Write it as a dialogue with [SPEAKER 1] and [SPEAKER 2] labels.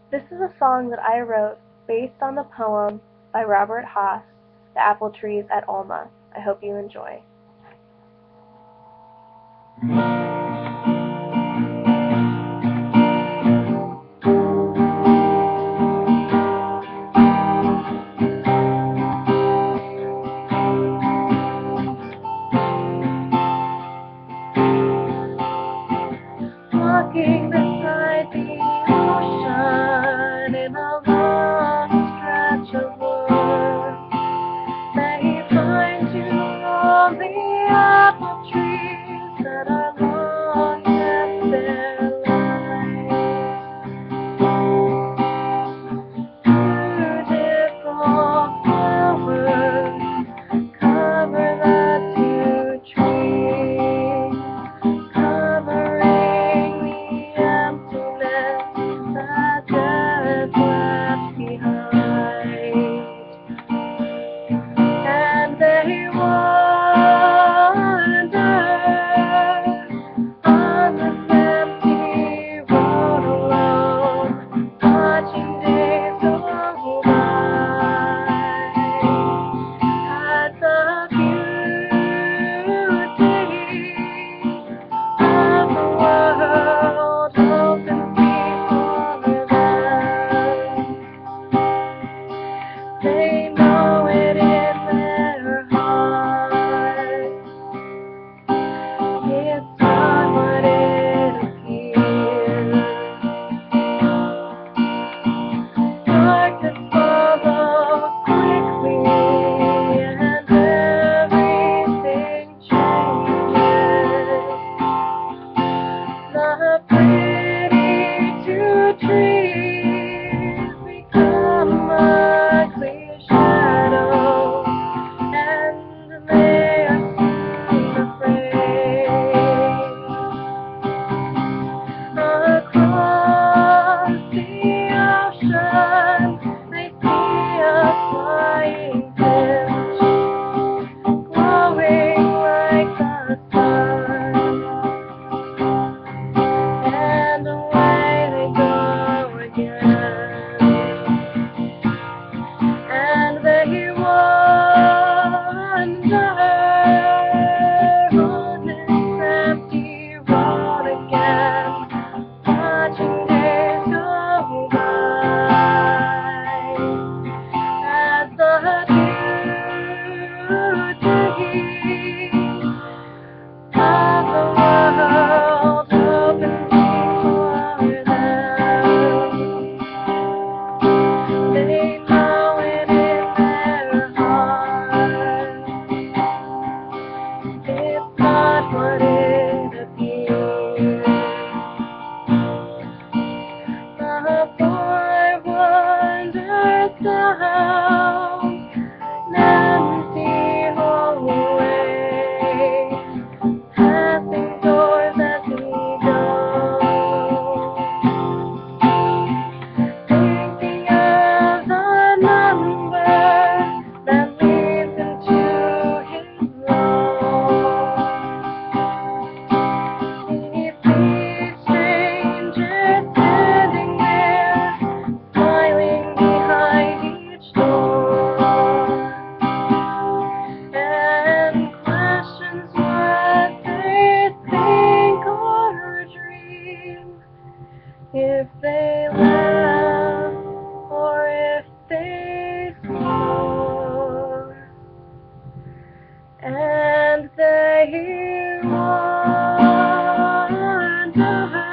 [SPEAKER 1] This is a song that I wrote based on the poem by Robert Haas, The Apple Trees at Alma. I hope you enjoy. Walking beside the ocean in a long stretch of wood, they find you on the apple trees that are long past their lives. Beautiful flowers cover the two trees, covering the emptiness that death left behind. And they wander on this empty road alone, watching days go by. As the beauty of the world opens before them, they know it in their hearts. It's not what it appears. Darkness follows quickly, and everything changes. The pretty two trees become ugly shadows, and they are soon afraid. Across the ocean, they see a flying fish, glowing like the sun. And away they go again, and they wander on this empty road again, watching days go by. As the beauty of the world opens before them, they know it in their hearts. It's not what it appears. The boy wanders down an empty hallway, passing doors as he goes, thinking of the number that leads into his room. He sees strangers standing there, smiling behind each door, and questions what they think or dream, if they laugh or if they snore. And they wonder